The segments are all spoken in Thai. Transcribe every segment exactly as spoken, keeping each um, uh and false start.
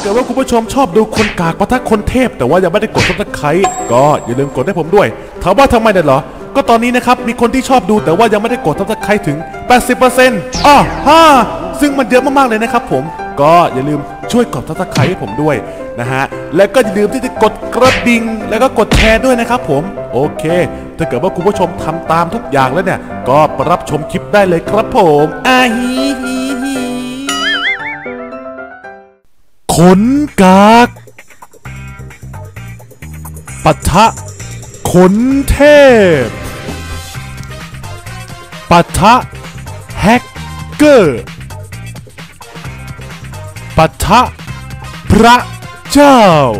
กิดว่าคุณผู้ชมชอบดูคนกากปะทะคนเทพแต่ว่ายังไม่ได้กดซับสไครต์ก็อย่าลืมกดให้ผมด้วยถามว่าทำไมเนี่ยเหรอก็ตอนนี้นะครับมีคนที่ชอบดูแต่ว่ายังไม่ได้กดซับสไครต์ถึง แปดสิบเปอร์เซ็นต์ อ้อฮ่าซึ่งมันเยอะมากๆเลยนะครับผมก็อย่าลืมช่วยกดซับสไครต์ให้ผมด้วยนะฮะและก็อย่าลืมที่จะกดกระดิ่งแล้วก็กดแชร์ด้วยนะครับผมโอเคถ้าเกิดว่าคุณผู้ชมทำตามทุกอย่างแล้วเนี่ยก็รับชมคลิปได้เลยครับผมอาฮีฮีฮีขนกากปะทะขนเทพปะทะแฮกเกอร์ปะทะพระเจ้า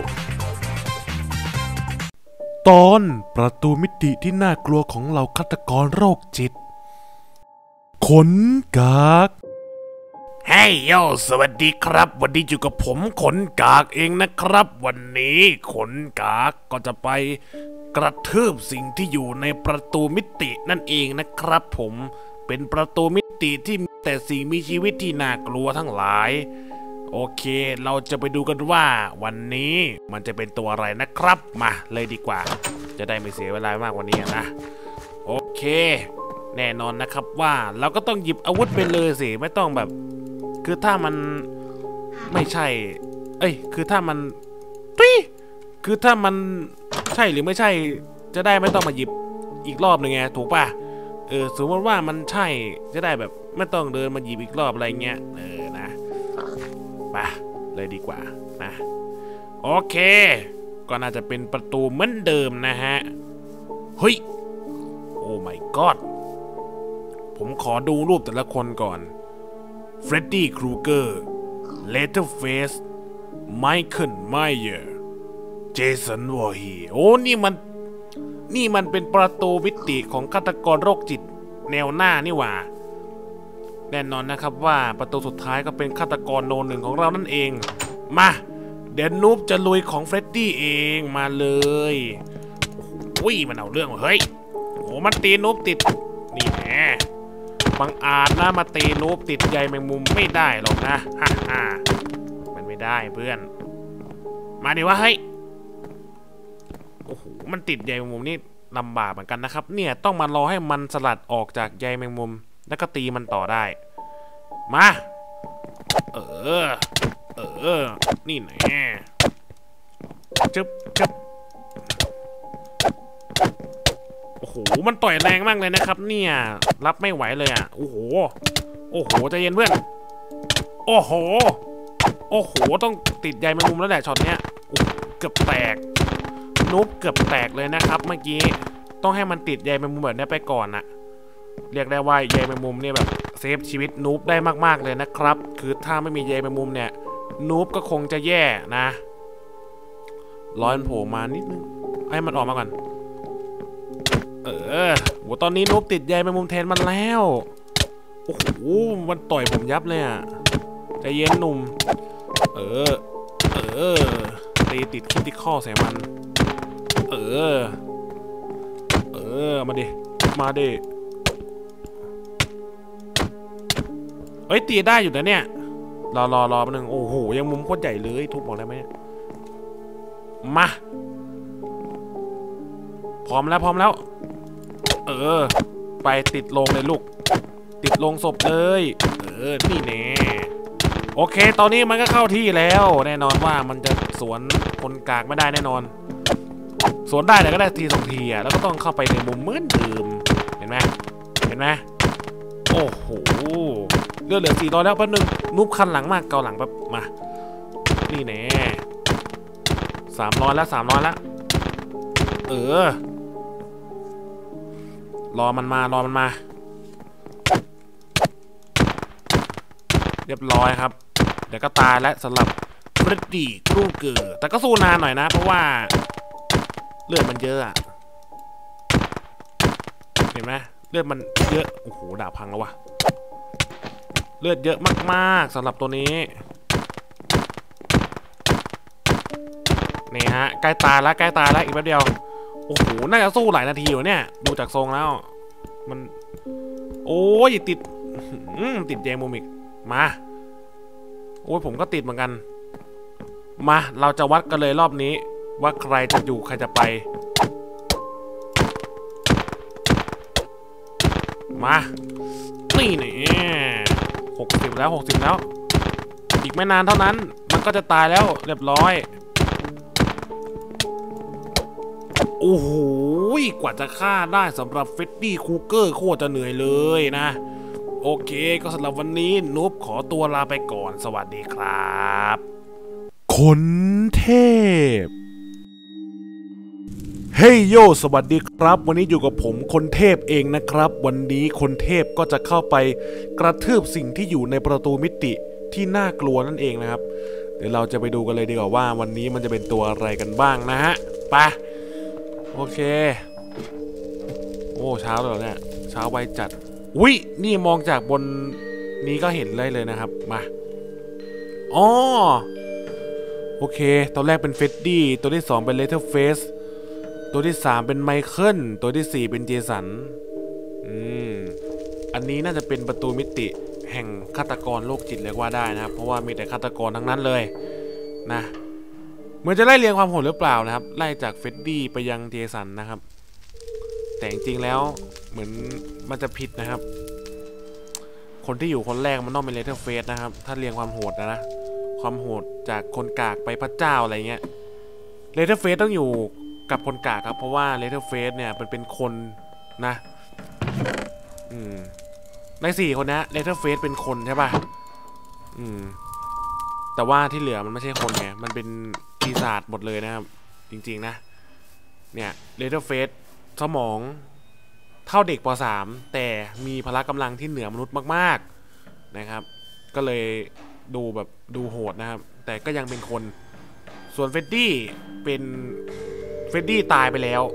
ตอนประตูมิติที่น่ากลัวของเหล่าฆาตกรโรคจิตขนกากเฮ้ยโยสวัสดีครับวันนี้อยู่กับผมขนกากเองนะครับวันนี้ขนกากก็จะไปกระทืบสิ่งที่อยู่ในประตูมิตินั่นเองนะครับผมเป็นประตูมิติที่มีแต่สิ่งมีชีวิตที่น่ากลัวทั้งหลายโอเคเราจะไปดูกันว่าวันนี้มันจะเป็นตัวอะไรนะครับมาเลยดีกว่าจะได้ไม่เสียเวลามากกว่านี้นะโอเคแน่นอนนะครับว่าเราก็ต้องหยิบอาวุธไปเลยสิไม่ต้องแบบคือถ้ามันไม่ใช่เอ้ยคือถ้ามันปิ๊คือถ้ามันใช่หรือไม่ใช่จะได้ไม่ต้องมาหยิบอีกรอบหนึ่งไงถูกป่ะเออสมมติว่ามันใช่จะได้แบบไม่ต้องเดินมาหยิบอีกรอบอะไรเงี้ยเออนะไปเลยดีกว่านะโอเคก็น่าจะเป็นประตูเหมือนเดิมนะฮะเฮ้ยโอ้ my god ผมขอดูรูปแต่ละคนก่อนเฟรดดี้ครูเกอร์เลเทอร์เฟสไมเคิลไมเยอร์เจสันวอร์ฮีโอ้นี่มันนี่มันเป็นประตูมิติของฆาตกรโรคจิตแนวหน้านี่หว่าแน่นอนนะครับว่าประตูสุดท้ายก็เป็นฆาตกรโนหนึ่งของเรานั่นเองมาเดี๋ยวนูบจะลุยของเฟรดดี้เองมาเลยโอ้ยมันเอาเรื่องเฮ้ยโอ้มันตีนูบติดนี่แหละบังอาจนะมาตีนูบติดใยแมงมุมไม่ได้หรอกนะฮ่าฮ่ามันไม่ได้เพื่อนมาดิวะเฮ้ยโอ้โหมันติดใยแมงมุมนี่ลำบากเหมือนกันนะครับเนี่ยต้องมารอให้มันสลัดออกจากใยแมงมุมแล้วก็ตีมันต่อได้มาเออเออนี่แน่จึ๊บจึ๊บโอ้โหมันต่อยแรงมากเลยนะครับเนี่ยรับไม่ไหวเลยอ่ะโอ้โหโอ้โหใจเย็นเพื่อนโอ้โหโอ้โหต้องติดใยแมงมุมแล้วแหละช็อตเนี้ยเกือบแตกนุ๊บเกือบแตกเลยนะครับเมื่อกี้ต้องให้มันติดใยแมงมุมแบบนี้ไปก่อนนะเรียกได้ว่าใยแมงมุมเนี่ยแบบเซฟชีวิตนูบได้มากๆเลยนะครับคือถ้าไม่มีใยแมงมุมเนี่ยนูบก็คงจะแย่นะร้อนโผล่มานิดนึงให้มันออกมาก่อนเออโหตอนนี้นูบติดใยแมงมุมแทนมันแล้วโอ้โหมันต่อยผมยับเลยอ่ะใจเย็นหนุ่มเออเออตีติดคิดที่ข้อใส่มันเออเออมาดิมาดิเอ้ยตีได้อยู่นะเนี่ยรอรอรอมาหนึ่งโอ้โหยังมุมโคตรใหญ่เลยทุบบอกได้ไหมมาพร้อมแล้วพร้อมแล้วเออไปติดลงเลยลูกติดลงศพเลยเออนี่แน่โอเคตอนนี้มันก็เข้าที่แล้วแน่นอนว่ามันจะสวนคนกากไม่ได้แน่นอนสวนได้แต่ก็ได้ทีสองทีอ่ะแล้วก็ต้องเข้าไปในมุมเหมือนเดิมเห็นไหมเห็นไหมโอ้โหเลือดเหลือสี่ร้อยแล้วแป๊บนึงนุบคันหลังมากเกาหลังแป๊บมานี่แน่สามร้อยแล้วสามร้อยแล้วเออรอมันมารอมันมาเรียบร้อยครับเดี๋ยวก็ตายแล้วสำหรับเฟรดดี้ครูเกอร์แต่ก็สู้นานหน่อยนะเพราะว่าเลือดมันเยอะอะเห็นไหมเลือดมันเยอะโอ้โหดาบพังแล้ววะเลือดเยอะมากๆสำหรับตัวนี้นี่ฮะใกล้ตายแล้วใกล้ตายแล้วอีกแป๊บเดียวโอ้โหน่าจะสู้หลายนาทีอยู่เนี่ยดูจากทรงแล้วมันโอ้ยติดติดแยงมุมอีกมาโอ้ยผมก็ติดเหมือนกันมาเราจะวัดกันเลยรอบนี้ว่าใครจะอยู่ใครจะไปมานี่นี่หกสิบแล้วหกสิบแล้วอีกไม่นานเท่านั้นมันก็จะตายแล้วเรียบร้อยโอ้โหกว่าจะฆ่าได้สำหรับเฟดดี้คูเกอร์โคตรจะเหนื่อยเลยนะโอเคก็สำหรับวันนี้นุ๊บขอตัวลาไปก่อนสวัสดีครับคนเทพเฮ้ยโยสวัสดีครับวันนี้อยู่กับผมคนเทพเองนะครับวันนี้คนเทพก็จะเข้าไปกระทืบสิ่งที่อยู่ในประตูมิติที่น่ากลัวนั่นเองนะครับเดี๋ยวเราจะไปดูกันเลยดีกว่าว่าวันนี้มันจะเป็นตัวอะไรกันบ้างนะฮะไปโอเคโอ้เช้าแล้วเนี่ยเช้าไวจัดอุ้ยนี่มองจากบนนี้ก็เห็นเลยเลยนะครับมาอ๋อโอเคตอนแรกเป็นเฟดดี้ตัวที่สองเป็นเลเทอร์เฟสตัวที่สามเป็นไมเคิลตัวที่สี่เป็นเจสันอืมอันนี้น่าจะเป็นประตูมิติแห่งฆาตกรโรคจิตเลยว่าได้นะครับเพราะว่ามีแต่ฆาตกรทั้งนั้นเลยนะเหมือนจะไล่เรียงความโหดหรือเปล่านะครับไล่จากเฟดดี้ไปยังเจสันนะครับแต่จริงๆแล้วเหมือนมันจะผิดนะครับคนที่อยู่คนแรกมันต้องเป็นเลเทอร์เฟสนะครับถ้าเรียงความโหดนะนะความโหดจากคนกากไปพระเจ้าอะไรเงี้ยเลเทอร์เฟสต้องอยู่กับคนกากครับเพราะว่าเลเทอร์เฟสเนี่ยมันเป็นคนนะอืมในสี่คนนี้เลเทอร์เฟสเป็นคนใช่ป่ะอืมแต่ว่าที่เหลือมันไม่ใช่คนไงมันเป็นปีศาจหมดเลยนะครับจริงๆนะเนี่ยเลเทอร์เฟสสมองเท่าเด็กป .สาม แต่มีพละกำลังที่เหนือมนุษย์มากๆนะครับก็เลยดูแบบดูโหดนะครับแต่ก็ยังเป็นคนส่วนเฟดดี้เป็นเฟดดี้ตายไปแล้ว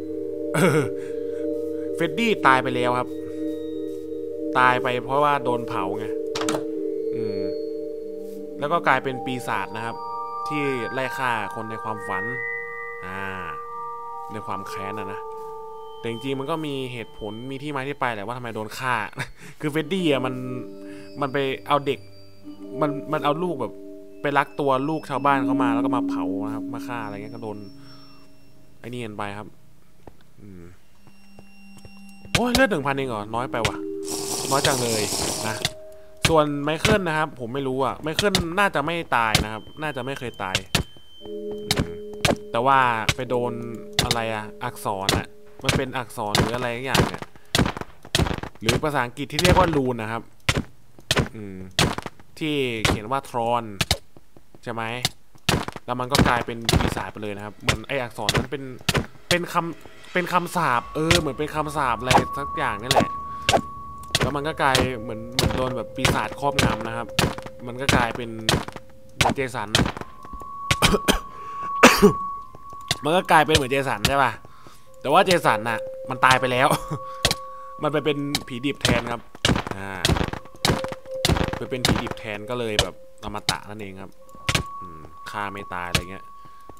เฟดดี้ตายไปแล้วครับตายไปเพราะว่าโดนเผาไงอืมแล้วก็กลายเป็นปีศาจนะครับที่ไล่ฆ่าคนในความฝันอ่าในความแค้นนะนะแต่จริงๆมันก็มีเหตุผลมีที่มาที่ไปแหละว่าทำไมโดนฆ่า คือเฟดดี้อ่ะมันมันไปเอาเด็กมันมันเอาลูกแบบไปลักตัวลูกชาวบ้านเข้ามาแล้วก็มาเผานะครับมาฆ่าอะไรเงี้ยก็โดนไอ้นี่กันไปครับอืมโอ้ยเลือดหนึ่งพันเองเหรอน้อยไปว่ะน้อยจังเลยนะส่วนไมเคิลนะครับผมไม่รู้อ่ะไมเคิลน่าจะไม่ตายนะครับน่าจะไม่เคยตายแต่ว่าไปโดนอะไรอ่ะอักษรอ่ะมันเป็นอักษรหรืออะไรอย่างเงี้ยหรือภาษาอังกฤษที่เรียกว่ารูนนะครับอืมที่เขียนว่าทรอนใช่ไหมแล้วมันก็กลายเป็นปีศาจไปเลยนะครับเหมือนไออักษรนั้นเป็นเป็นคำเป็นคำสาปเออเหมือนเป็นคำสาปอะไรสักอย่างนี่แหละแล้วมันก็กลายเหมือนเหมือนโดนแบบปีศาจครอบงำนะครับมันก็กลายเป็นเจสัน มันก็กลายเป็นเหมือนเจสันใช่ป่ะแต่ว่าเจสันน่ะมันตายไปแล้ว มันไปเป็นผีดิบแทนครับอ่าไปเป็นผีดิบแทนก็เลยแบบอมตะนั่นเองครับฆ่าไม่ตายอะไรเงี้ย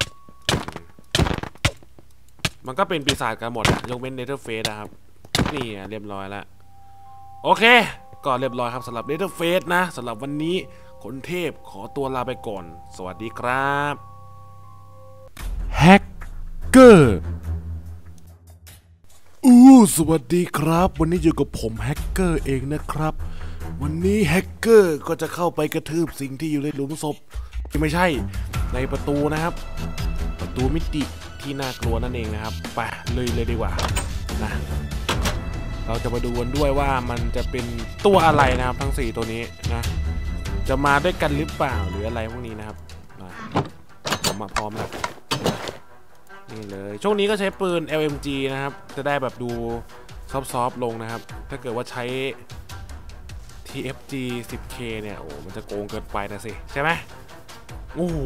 มันก็เป็นปีศาจกันหมดอะยกเว้นเนเธอร์เฟสนะครับนี่เรียบร้อยแล้วโอเคก็เรียบร้อยครับสำหรับเนเธอร์เฟสนะสำหรับวันนี้คนเทพขอตัวลาไปก่อนสวัสดีครับแฮกเกอร์อู้สวัสดีครับวันนี้อยู่กับผมแฮกเกอร์เองนะครับวันนี้แฮกเกอร์ก็จะเข้าไปกระทืบสิ่งที่อยู่ในหลุมศพที่ไม่ใช่ในประตูนะครับประตูมิติที่น่ากลัวนั่นเองนะครับไปเลยเลยดีกว่านะเราจะมาดูกันด้วยว่ามันจะเป็นตัวอะไรนะครับทั้งสี่ตัวนี้นะจะมาด้วยกันหรือเปล่าหรืออะไรพวกนี้นะครับผมมาพร้อมแล้วนี่เลยช่วงนี้ก็ใช้ปืน แอล เอ็ม จี นะครับจะได้แบบดูซอฟต์ๆลงนะครับถ้าเกิดว่าใช้ ที เอฟ จี สิบเค เนี่ยโอ้มันจะโกงเกินไปนะสิใช่ไหมโอ้โห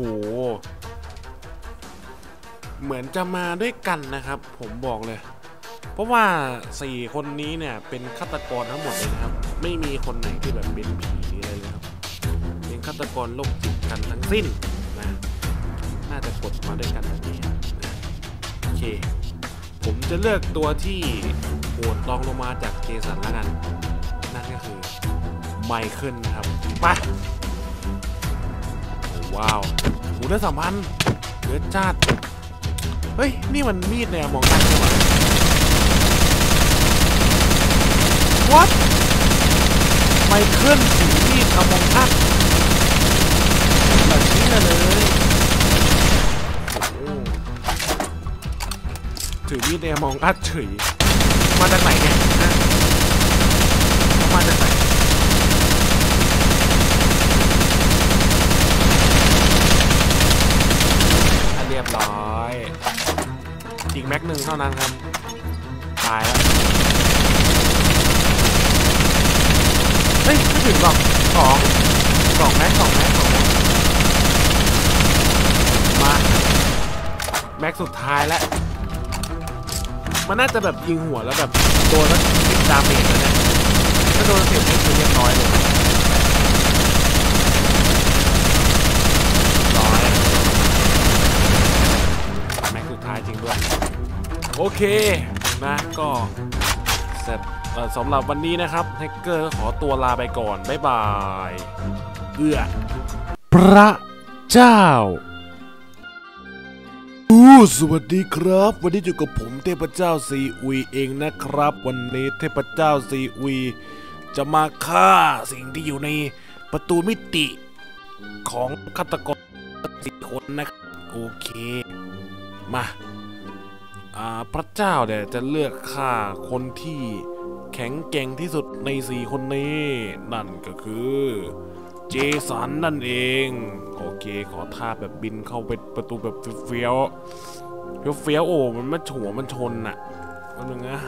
เหมือนจะมาด้วยกันนะครับผมบอกเลยเพราะว่าสี่คนนี้เนี่ยเป็นฆาตกรทั้งหมดเลยนะครับไม่มีคนไหนที่แบบเป็นผีอะไรเลยครับเป็นฆาตกรโรคจิตกันทั้งสิ้นนะน่าจะกดมาด้วยกันแบบนี้นะโอเคผมจะเลือกตัวที่โหดรองลงมาจากเจสันแล้วกันนั่นก็คือไมเคิลนะครับไปว้าวหูเนื้อสามพันเกิดจัดเฮ้ยนี่มันมีดเนี่ยมองได้ไหมวะ What ไมเคิลถือมีดทำมองทัดแบบนี้เลยถือมีดเนี่ยมองอัดเฉยมาจากไหนเนี่ยนะมาจากไหนเรียบร้อยอีกแม็กหนึ่งเท่านั้นครับตายแล้วเฮ้ยไม่ถึงหรอกสองสองแม็กสองแม็กสองแม็กมาแม็กสุดท้ายแล้วมันน่าจะแบบยิงหัวแล้วแบบโดนแล้วติดดาเมจเลยเนี่ยถ้าโดนเสร็จนี่คือเรียบร้อยเลยร้อยแม็กสุดท้ายจริงด้วยโอเคนะก็เสร็จสำหรับวันนี้นะครับแฮกเกอร์ขอตัวลาไปก่อนบ๊ายบายเอื้อพระเจ้าอู้สวัสดีครับวันนี้อยู่กับผมเทพเจ้าซีอุยเองนะครับวันนี้เทพเจ้าซีอุยจะมาฆ่าสิ่งที่อยู่ในประตูมิติของฆาตกรสี่คนนะครับโอเคมาอ่าพระเจ้าเนี่ยจะเลือกฆ่าคนที่แข็งแกร่งที่สุดในสี่คนนี้นั่นก็คือเจสันนั่นเองโอเคขอท่าแบบบินเข้าไปประตูแบบเฟี้ยวเฟี้ยวเฟี้ยวโอ้มันไม่หัวมันชนน่ะอันนึงนะ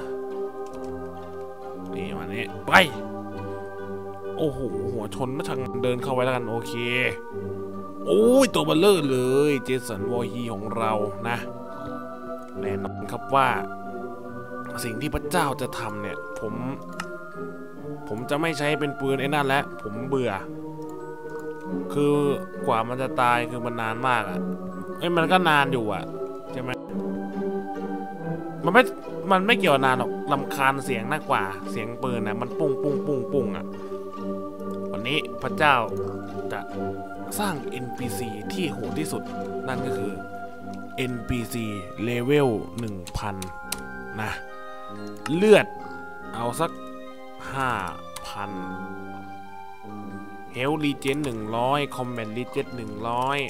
นี่วันนี้ไปโอ้โหหัวชนไม่ทันเดินเข้าไว้แล้วกันโอเคโอ้ยตัวเบลเลอร์เลยเจสันวอฮีของเรานะแน่นอนครับว่าสิ่งที่พระเจ้าจะทำเนี่ยผมผมจะไม่ใช้เป็นปืนไอ้นั่นแล้วผมเบื่อคือกว่ามันจะตายคือมันนานมากอ่ะเอ้ยมันก็นานอยู่อ่ะใช่ไหมมันไม่มันไม่เกี่ยวนานหรอกรำคาญเสียงมากกว่าเสียงปืนนะมันปุ้งปุ้งปุ้งปุ้งอ่ะวันนี้พระเจ้าจะสร้าง เอ็น พี ซี ที่โหดที่สุดนั่นก็คือ เอ็น พี ซี level หนึ่งพันนะเลือดเอาสักห้าพันเฮลรีเจนหนึ่งร้อยคอมแบทรีเจนหนึ่งร้อย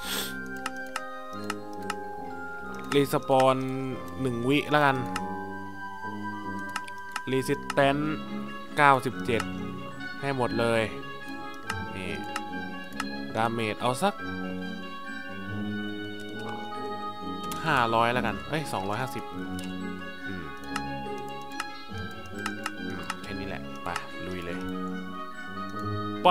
รีสปอนหนึ่งวิแล้วกันรีสิสแตนต์เก้าสิบเจ็ดให้หมดเลยนี่ดาเมจเอาสักห้าร้อยแล้วกันเอ้ยสองร้อยห้าสิบอืมแค่นี้แหละไปลุยเลยไป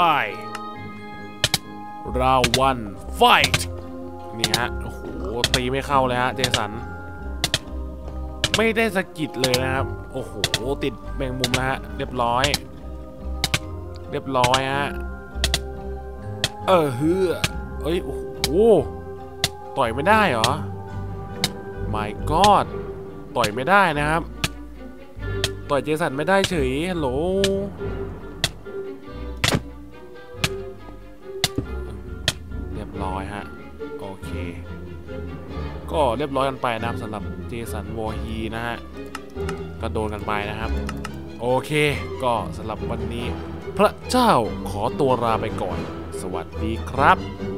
ราวันไฟท์นี่ฮะโอ้โหตีไม่เข้าเลยฮะเจสันไม่ได้สะกิดเลยนะครับโอ้โหติดแมงมุมนะฮะเรียบร้อยเรียบร้อยฮะเออเฮ้อเอ้ยโอ้โหต่อยไม่ได้เหรอ My God ต่อยไม่ได้นะครับต่อยเจสันไม่ได้เฉยฮัลโหลเรียบร้อยฮะโอเคก็เรียบร้อยกันไปนะครับสำหรับเจสันวอฮีนะฮะก็โดนกันไปนะครับโอเคก็สำหรับวันนี้พระเจ้าขอตัวลาไปก่อนสวัสดีครับ